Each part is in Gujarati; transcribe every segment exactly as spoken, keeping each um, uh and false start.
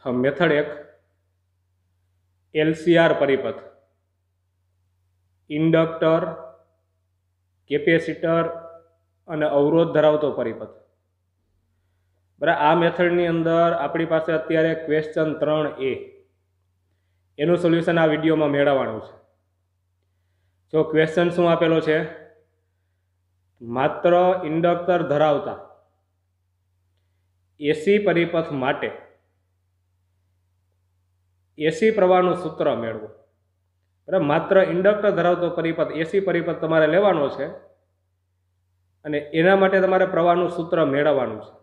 मेथड एक एलसीआर परिपथ इंडक्टर केपेसिटर અને અવરોધ ધરાવતો પરિપથ। બરાબર, આ મેથડની અંદર આપણી પાસે અત્યારે ક્વેશ્ચન ત્રણ એ એનું સોલ્યુશન આ વિડીયોમાં મેળવવાનું છે। જો ક્વેશ્ચન શું આપેલો છે, માત્ર ઇન્ડક્ટર ધરાવતા એસી પરિપથ માટે એસી પ્રવાહનું સૂત્ર મેળવો। બરાબર, માત્ર ઇન્ડક્ટર ધરાવતો પરિપથ એસી પરિપથ તમારે લેવાનો છે અને એના માટે તમારે પ્રવાહનું સૂત્ર મેળવવાનું છે।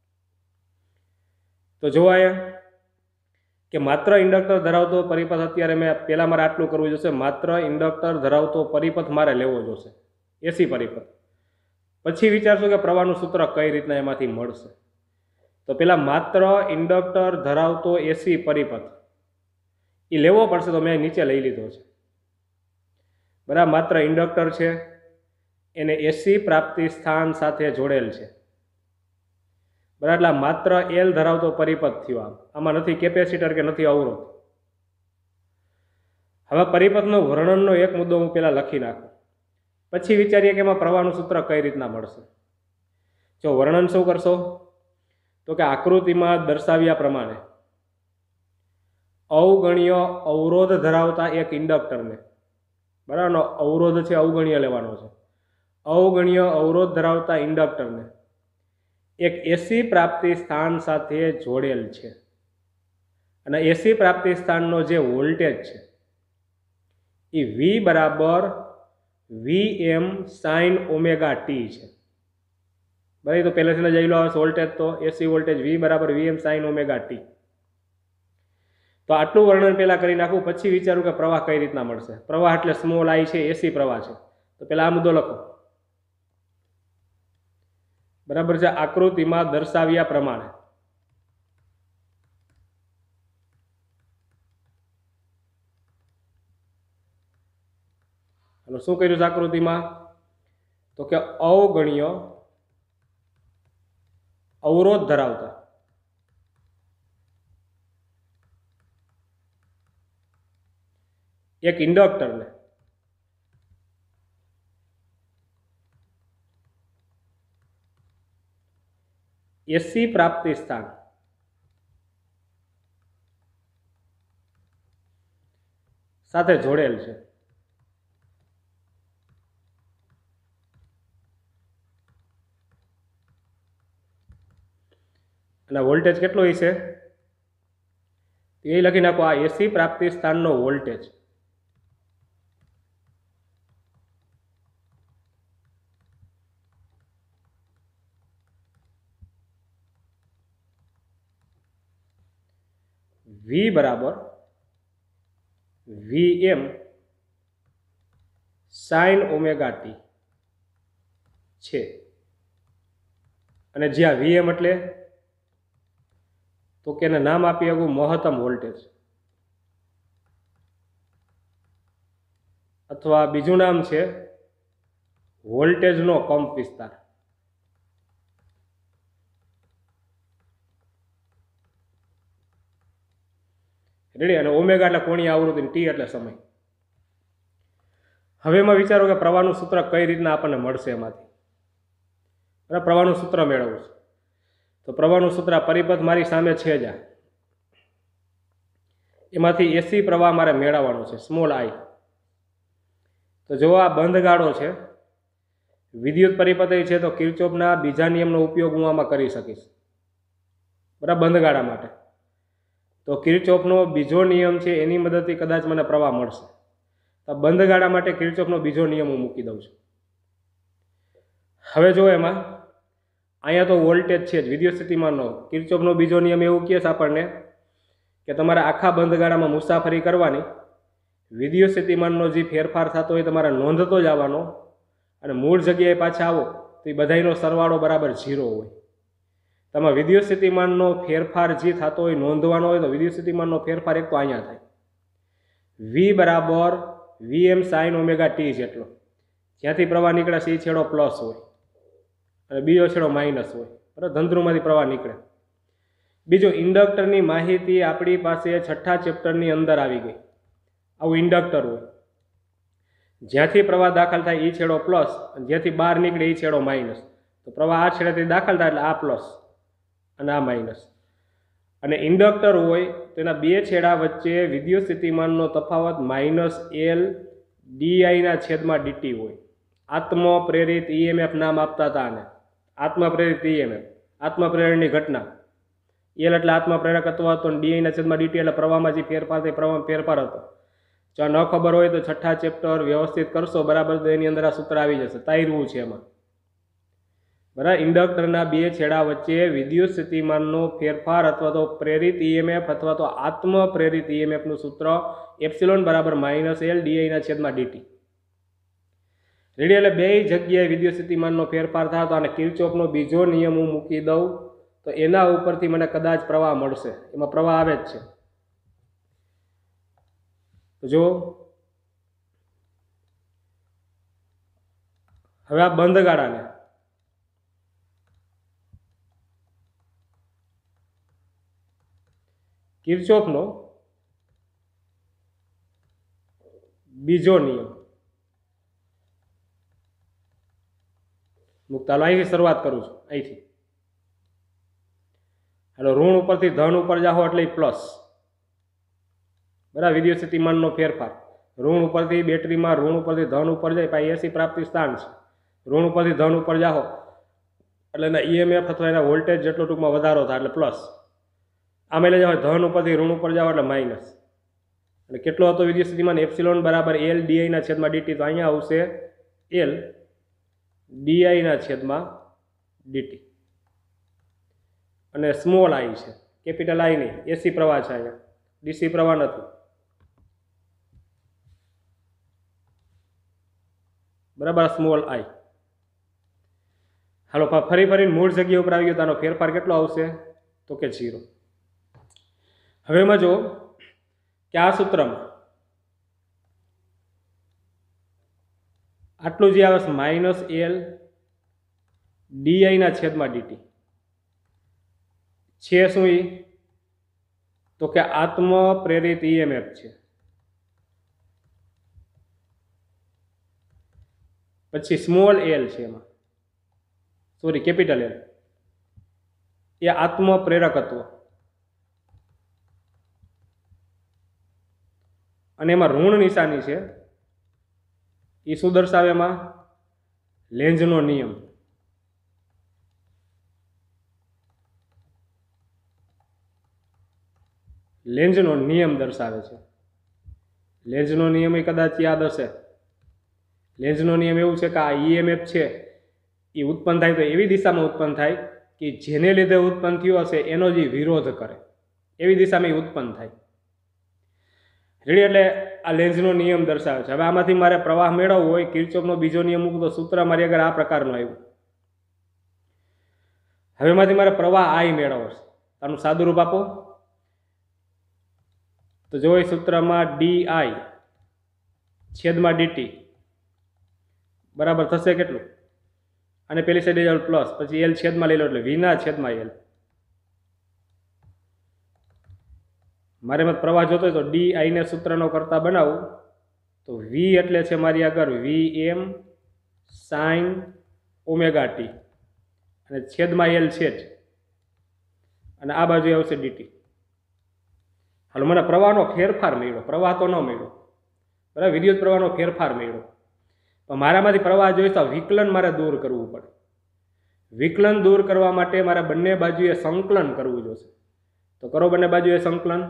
તો જો અહીંયા કે માત્ર ઇન્ડક્ટર ધરાવતો પરિપથ, અત્યારે મેં પહેલા મારે આટલું કરવું જોશે, માત્ર ઇન્ડક્ટર ધરાવતો પરિપથ મારે લેવો જોશે, એસી પરિપથ। પછી વિચારશું કે પ્રવાહનું સૂત્ર કઈ રીતના એમાંથી મળશે। તો પેલા માત્ર ઇન્ડક્ટર ધરાવતો એસી પરિપથ એ લેવો પડશે, તો મેં નીચે લઈ લીધો છે। બરાબર, માત્ર ઇન્ડક્ટર છે, એને એસી પ્રાપ્તિ સ્થાન સાથે જોડેલ છે। બરાબર, એટલે માત્ર એલ ધરાવતો પરિપથ થયો, આમાં નથી કેપેસિટર કે નથી અવરોધ। હવે પરિપથનો વર્ણનનો એક મુદ્દો હું પહેલા લખી નાખું, પછી વિચારીએ કે એમાં પ્રવાહનું સૂત્ર કઈ રીતના મળશે। જો વર્ણન શું કરશો, તો કે આકૃતિમાં દર્શાવ્યા પ્રમાણે અવગણ્ય અવરોધ ધરાવતા એક ઇન્ડક્ટરને, બરાબર, અવરોધ છે અવગણ્ય લેવાનો છે, અવગણ્ય અવરોધ ધરાવતા ઇન્ડક્ટરને એક એસી પ્રાપ્તિ સ્થાન સાથે જોડેલ છે અને એસી પ્રાપ્તિ સ્થાનનો જે વોલ્ટેજ છે એ વી બરાબર V M sine omega T છે। બરાબર, તો પહેલેથી જઈ લો આવે વોલ્ટેજ, તો એસી વોલ્ટેજ વી બરાબર V M sine omega T. તો આટલું વર્ણન પહેલા કરી નાખું, પછી વિચારું કે પ્રવાહ કઈ રીતના મળશે। પ્રવાહ એટલે સ્મોલ આઈ છે, એસી પ્રવાહ છે, તો પહેલા આ મુદ્દો લખો। બરાબર છે, આકૃતિમાં દર્શાવ્યા પ્રમાણે શું કર્યું છે આકૃતિમાં, તો કે અવગણ્ય અવરોધ ધરાવતા એક ઇન્ડક્ટરને એસી પ્રાપ્તિ સ્થાન સાથે જોડેલ છે અને વોલ્ટેજ કેટલો હશે એ લખી નાખો। આ એસી પ્રાપ્તિ સ્થાનનો વોલ્ટેજ વી બરાબર V M sine omega T છે અને જ્યાં વી એમ એટલે તો કે એને નામ આપી શકું મહત્તમ વોલ્ટેજ, અથવા બીજું નામ છે વોલ્ટેજનો કંપ વિસ્તાર। રેડી, અને ઓમેગા એટલે કોણીય આવૃત્તિ, ટી એટલે સમય। હવે એમાં વિચારો કે પ્રવાહનું સૂત્ર કઈ રીતના આપણને મળશે એમાંથી। બરાબર, પ્રવાહનું સૂત્ર મેળવવું છે, તો પ્રવાહનું સૂત્ર પરિપથ મારી સામે છે જ, એમાંથી એસી પ્રવાહ મારે મેળવવાનો છે, સ્મોલ આઈ। તો જો આ બંધ ગાળો છે, વિદ્યુત પરિપથ છે, તો કિર્ચોફના બીજા નિયમનો ઉપયોગ હું આમાં કરી શકીશ। બરાબર, બંધ ગાળા માટે તો કિર્ચોફનો બીજો નિયમ છે, એની મદદથી કદાચ મને પ્રવાહ મળશે। તો બંધ ગાળા માટે કિર્ચોફનો બીજો નિયમ હું મૂકી દઉં છું। હવે જો એમાં અહીંયા તો વોલ્ટેજ છે જ, વિદ્યુત સ્થિતિમાનનો કિર્ચોફનો બીજો નિયમ એવું કહે છે આપણને કે તમારે આખા બંધ ગાળામાં મુસાફરી કરવાની, વિદ્યુત સ્થિતિમાનનો જે ફેરફાર થતો હોય તમારે નોંધતો જ આવવાનો, અને મૂળ જગ્યાએ પાછા આવો તો એ બધાનો સરવાળો બરાબર ઝીરો હોય। તમે વિદ્યુત સ્થિતિમાનનો ફેરફાર જે થતો હોય નોંધવાનો હોય, તો વિદ્યુત સ્થિતિમાનનો ફેરફાર એક તો અહીંયા થાય, વી બરાબર V M sine omega T જેટલો, જ્યાંથી પ્રવાહ નીકળે છે એ છેડો પ્લસ હોય અને બીજો છેડો માઇનસ હોય, બરાબર, ધંધ્રુમાંથી પ્રવાહ નીકળે। बीजो इंडक्टरनी माहिती आपणी पासे छठ्ठा चेप्टरनी अंदर आवी गई। आवुं इंडक्टर होय, ज्यांथी प्रवाह दाखल थाय ई छेड़ो प्लस, ज्यांथी बहार निकळे ई छेड़ो माइनस। तो प्रवाह आ छेड़ेथी दाखल थाय एटले आ प्लस अने आ माइनस। अने इंडक्टर होय तेना बे छेड़ा वच्चे विद्युत स्थितिमाननो तफावत माइनस एल डी आई ना छेदमां डीटी होय। आत्म प्रेरित ईएमएफ नाम आपता था आने आत्म प्रेरित ईएमएफ, आत्म प्रेरणनी घटना। एल एटले आत्म प्रेरकत्व हतो, डी आई ना छेदमां डीटी एटले प्रवाहमां जे फेरफार थयो प्रवाहमां फेरफार हतो। जो न खबर होय तो छठ्ठा चेप्टर व्यवस्थित करशो बराबर तो एनी अंदर आ सूत्र आवी जशे। तायरवुं छे एमां बराबर। इंडक्टरना बे छेड़ा वच्चे विद्युत स्थितिमाननो फेरफार अथवा तो प्रेरित ईएमएफ अथवा तो आत्म प्रेरित ईएमएफ नुं सूत्र एप्सिलॉन बराबर माइनस एल डी आई ना छेदमां डीटी। रेडी एटले बे जग्याए विद्युत स्थितिमाननो फेरफार थाय तो आने किरचॉफनो बीजो नियम हूँ मूकी दઉં तो एना उपरथी मने कदाच प्रवाह मळशे। एमां प्रवाह आवे ज छे। तो जो हवे आ बंध गाळाने किरचॉफनो बीजो नियम मुकता अहींथी शरूआत करूँ छुं। अहींथी हेलो ऋण उपरथी धन उपर जाओ एटले प्लस बराबर। विद्युत स्थितिमाननो फेरफार ऋण उपरथी बेटरीमां ऋण उपरथी धन उपर जाए पाई एसी प्राप्ति स्थान छे। ऋण उपरथी धन उपर जाओ एटले एना ईएमएफ अथवा एना वोल्टेज जेटलो टूंकमां वधारो थाय एटले प्लस। आम एटले जाओ धन उपरथी ऋण उपर जाओ एटले माइनस। અને કેટલો હતો વિદ્યુત સ્થિતિમાન એપ્સિલોન બરાબર એલ ડીઆઈ ના છેદમાં ડીટી। તો અહીંયા આવશે એલ ડીઆઈ ના છેદમાં ડીટી અને સ્મોલ આઈ છે, કેપિટલ આઈ નહીં। એસી પ્રવાહ છે, અહીંયા ડીસી પ્રવાહ નથી બરાબર। સ્મોલ આઈ હાલો ફરી ફરીને મૂળ જગ્યા ઉપર આવી ગયો તો આનો ફેરફાર કેટલો આવશે તો કે ઝીરો। હવે એમાં જો कि आ सूत्र में आटलू जे आवे माइनस एल डी आई ना छेद में डीटी छे शू तो कि आत्म प्रेरित ईएमएफ छे। पछी स्मॉल एल छे एमां सॉरी केपिटल एल ये आत्म प्रेरकत्व અને એમાં ઋણ નિશાની છે એ શું દર્શાવે એમાં લેન્ઝનો નિયમ। લેન્ઝનો નિયમ દર્શાવે છે। લેન્ઝનો નિયમ એ કદાચ યાદ હશે। લેન્ઝનો નિયમ એવું છે કે આ ઈએમએફ છે એ ઉત્પન્ન થાય તો એવી દિશામાં ઉત્પન્ન થાય કે જેને લીધે ઉત્પન્ન થયો હશે એનો જે વિરોધ કરે એવી દિશામાં એ ઉત્પન્ન થાય। રેડી એટલે આ લેન્ઝનો નિયમ દર્શાવે છે। હવે આમાંથી મારે પ્રવાહ મેળવવો હોય કિરચોફનો બીજો નિયમ મૂકું તો સૂત્ર મારી આગળ આ પ્રકારનું આવ્યું। હવે એમાંથી મારે પ્રવાહ આઈ મેળવવો છે। આનું સાદું રૂપ આપો તો જો એ સૂત્રમાં ડી આઈ છેદમાં ડીટી બરાબર થશે કેટલું અને પેલી સાઈડે જાવ પ્લસ પછી એલ છેદમાં લઈ લો એટલે વીના છેદમાં એલ। मारे मत प्रवाह जो तो डी आई ने सूत्र नो करता बनावू तो वी एटले छे मारी आगर V M sine omega T अने छेद में एल छे अने आ बाजू आवशे डीटी। हाल मने प्रवाह नो फेरफार मळ्यो, प्रवाह तो न मळ्यो बराबर, विद्युत प्रवाह नो फेरफार मळ्यो पण मारामांथी प्रवाह जोईए तो विकलन मारे दूर करवू पड़े। विकलन दूर करवा माटे मारे बंने बाजुए संकलन करवू जोईए। तो करो बंने बाजुए संकलन।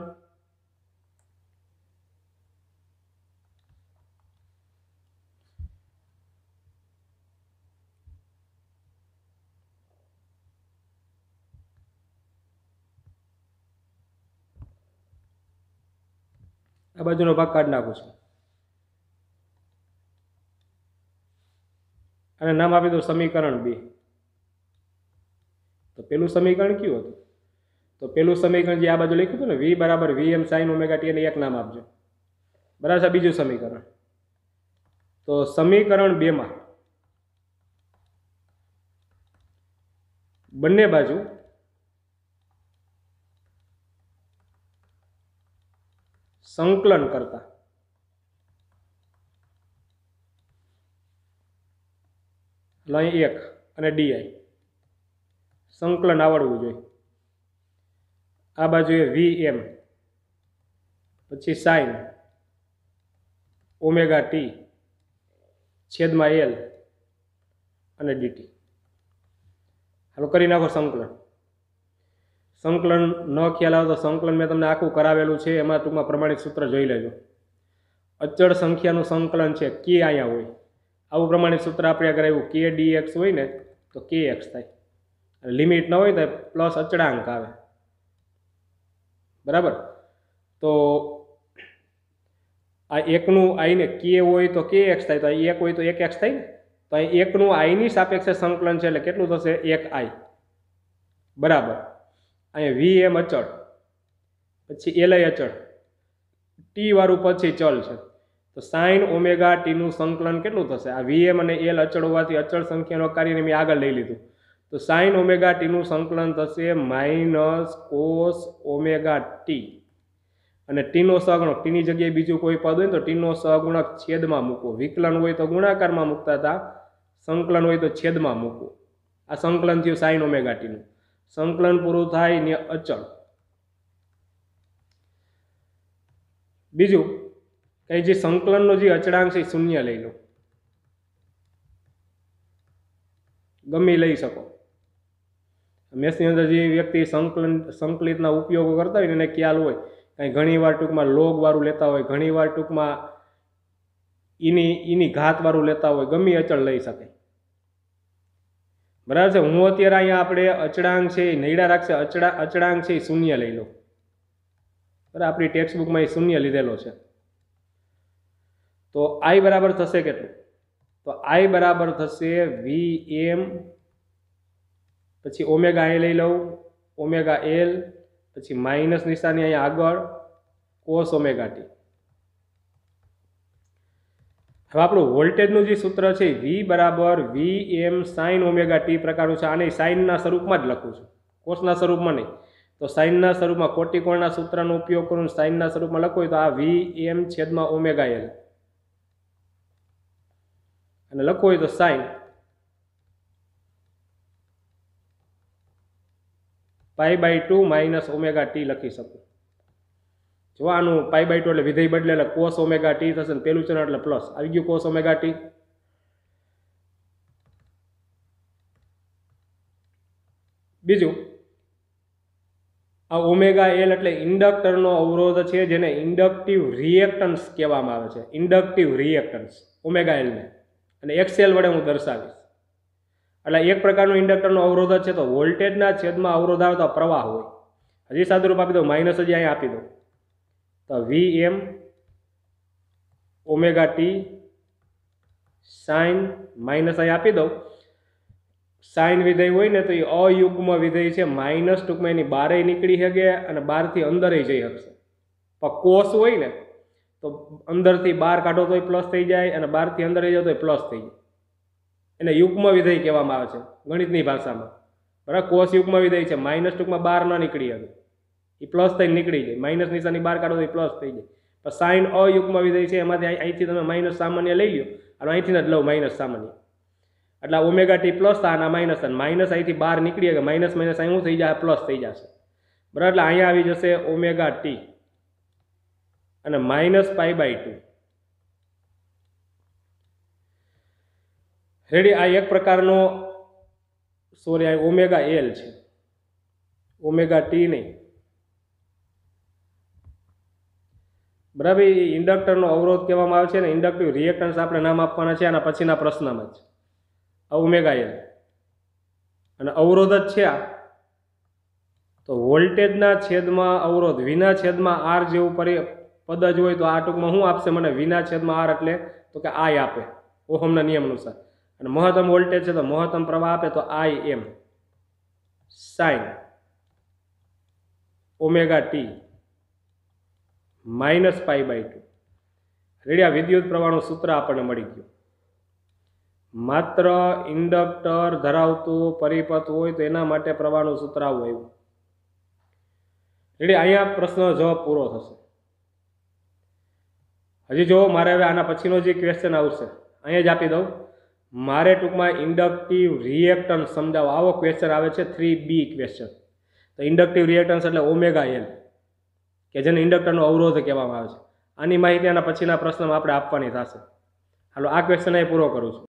आ बाजुनो भाग काढी नाखुं छुं अने नाम आपी दो समीकरण बी। तो पेलुं समीकरण क्युं हतुं तो पेलुं समीकरण जे आ बाजू लख्युं हतुं ने वी बराबर V M sine omega T ने एक नाम आपजो बराबर छे। बीजुं समीकरण तो समीकरण बे मां बंने बाजू સંકલન કરતા અહીં એક અને ડીઆઈ સંકલન આવડવું જોઈએ. આ બાજુએ વી એમ પછી સાઇન ઓમેગા ટી છેદમાં એલ અને ડીટી. હાલો કરી નાખો સંકલન. સંકલન ન ખ્યાલ આવે તો સંકલન મેં તમને આખું કરાવેલું છે, એમાં ટૂંકમાં પ્રમાણિત સૂત્ર જોઈ લેજો. અચળ સંખ્યાનું સંકલન છે કે અહીંયા હોય, આવું પ્રમાણિત સૂત્ર આપણે આગળ આવ્યું કે ડી એક્સ હોય ને તો કે એક્સ થાય, અને લિમિટ ન હોય તો પ્લસ અચળાંક આવે. બરાબર. તો આ એકનું આઈને કે હોય તો કે એક્સ થાય, તો અહીં એક હોય તો એક એક્સ થાય ને. તો અહીં એકનું આઈની સાપેક્ષે સંકલન છે એટલે કેટલું થશે? એક આઈ. બરાબર. અહીંયા વી એમ અચળ પછી એલ અચળ ટી વાળું પછી ચલ છે, તો સાઇન ઓમેગા ટીનું સંકલન કેટલું થશે? આ વી એમ અને એલ અચળ હોવાથી અચળ સંખ્યાનો કાર્યને મેં આગળ લઈ લીધું, તો સાઇન ઓમેગા ટીનું સંકલન થશે માઇનસ કોસ ઓમેગા ટી, અને ટીનો સહગુણક, ટીની જગ્યાએ બીજું કોઈ પદ હોય તો ટીનો સહગુણક છેદમાં મૂકો. વિકલન હોય તો ગુણાકારમાં મૂકતા હતા, સંકલન હોય તો છેદમાં મૂકો. આ સંકલન થયું સાઇન ઓમેગા ટીનું. સંકલન પૂરું થાય ને અચળ. બીજું કઈ જે સંકલનનો જે અચળાંક છે એ શૂન્ય લઈ લો, ગમે લઈ શકો. મેથ્સની અંદર જે વ્યક્તિ સંકલન સંકલિતના ઉપયોગો કરતા હોય ને એને ખ્યાલ હોય, કંઈ ઘણી વાર ટૂંકમાં લોગ વાળું લેતા હોય, ઘણી વાર ટૂંકમાં ઈની ઈની ઘાત વાળું લેતા હોય, ગમે અચળ લઈ શકે. બરાબર છે. હું અત્યારે અહીંયા આપણે અચળાંક છે એ નૈડા રાખશે, અચળા અચળાંક છે એ શૂન્ય લઈ લો. બરાબર. આપણી ટેક્સ્ટ બુકમાં એ શૂન્ય લીધેલો છે. તો આઈ બરાબર થશે કેટલું? તો આઈ બરાબર થશે વી એમ પછી ઓમેગા એ લઈ લઉં, ઓમેગા એલ પછી માઇનસ નિશાની અહીંયા આગળ કોસ ઓમેગા ટી. હવે આપણું વોલ્ટેજનું જે સૂત્ર છે વી બરાબર V M sine omega T પ્રકારનું છે. આને સાઇનના સ્વરૂપમાં જ લખું છું, કોસના સ્વરૂપમાં નહીં. તો સાઇનના સ્વરૂપમાં કોટિકોણના સૂત્રનો ઉપયોગ કરું સાઇનના સ્વરૂપમાં લખવું હોય તો આ વી એમ છેદમાં ઓમેગા એલ, અને લખવું હોય તો sine pi by two minus omega T લખી શકું. જો આનું પાઈ બાય ટુ એટલે વિધેય બદલે એટલે કોસ ઓમેગા ટી થશે ને પેલું ચરણ એટલે પ્લસ આવી ગયું કોસ ઓમેગા ટી. બીજું આ ઓમેગા એલ એટલે ઇન્ડક્ટરનો અવરોધ છે, જેને ઇન્ડક્ટિવ રિએક્ટન્સ કહેવામાં આવે છે. ઇન્ડક્ટિવ રિએક્ટન્સ ઓમેગા એલને, અને એક્સેલ વડે હું દર્શાવીશ. એટલે એક પ્રકારનો ઇન્ડક્ટરનો અવરોધ છે. તો વોલ્ટેજના છેદમાં અવરોધ આવે તો પ્રવાહ હોય. હજી સાદુરૂપ આપી દઉં, માઇનસ હજી અહીંયા આપી દઉં તો V M omega T sine minus અહીં આપી દઉં. સાઇન વિધેય હોય ને તો એ અયુગ્મ વિધેય છે, માઇનસ ટૂંકમાં એની બારે નીકળી શકે અને બારથી અંદર જઈ શકશે. પણ કોસ હોય ને તો અંદરથી બાર કાઢો તોય પ્લસ થઈ જાય અને બારથી અંદર જઈ જાવ તો પ્લસ થઈ જાય. એને યુગ્મ વિધેય કહેવામાં આવે છે ગણિતની ભાષામાં. બરાબર. કોસ યુગ્મ વિધેય છે, માઇનસ ટૂંકમાં બાર ના નીકળી શકે, એ પ્લસ થઈને નીકળી જાય. માઇનસ નિશાની બાર કાઢો તો એ પ્લસ થઈ જાય. પણ સાઇન અયુગ્મ વિધેય છે, એમાંથી અહીંથી તમે માઇનસ સામાન્ય લઈ લો અને અહીંથી જ લઉં માઇનસ સામાન્ય, એટલે ઓમેગા ટી પ્લસ થાય અને માઇનસ થાય. માઇનસ અહીંથી બહાર નીકળી ગયા, માઇનસ માઇનસ અહીં શું થઈ જાય? પ્લસ થઈ જશે. બરાબર. એટલે અહીંયા આવી જશે ઓમેગા ટી અને minus pi by two. Ready. આ એક પ્રકારનો સોરી આ ઓમેગા એલ છે, ઓમેગા ટી નહીં. બરાબર. ઇન્ડક્ટરનો અવરોધ કહેવામાં આવે છે ને ઇન્ડક્ટિવ રિએક્ટન્સ આપણે નામ આપવાના છે આના પછીના પ્રશ્નમાં જ. આ ઓમેગા એલ અને અવરોધ જ છે આ. તો વોલ્ટેજના છેદમાં અવરોધ વિના છેદમાં આર જેવું પરી પદ જ હોય તો આ ટૂંકમાં શું આપશે મને? વિના છેદમાં આર એટલે તો કે આઈ આપે ઓહમના નિયમ અનુસાર. અને મહત્તમ વોલ્ટેજ છે તો મહત્તમ પ્રવાહ આપે તો I M sine omega T minus pi by two. Ready. આ વિદ્યુત પ્રવાહનું સૂત્ર આપણને મળી ગયું. માત્ર ઇન્ડક્ટર ધરાવતું પરિપથ હોય તો એના માટે પ્રવાહનું સૂત્ર આવું આવ્યું. રેડી. અહીંયા પ્રશ્નનો જવાબ પૂરો થશે. હજી જો મારે હવે આના પછીનો જે ક્વેશ્ચન આવશે અહીંયા જ આપી દઉં. મારે ટૂંકમાં ઇન્ડક્ટિવ રિએક્ટન્સ સમજાવો, આવો ક્વેશ્ચન આવે છે થ્રી બી ક્વેશ્ચન. તો ઇન્ડક્ટિવ રિએક્ટન્સ એટલે ઓમેગા એલ, કે જેને ઇન્ડક્ટરનો અવરોધ કહેવામાં આવે છે. આની માહિતી આના પછીના પ્રશ્નમાં આપણે આપવાની થશે. હાલો આ ક્વેશ્ચન અહીં પૂરો કરું છું.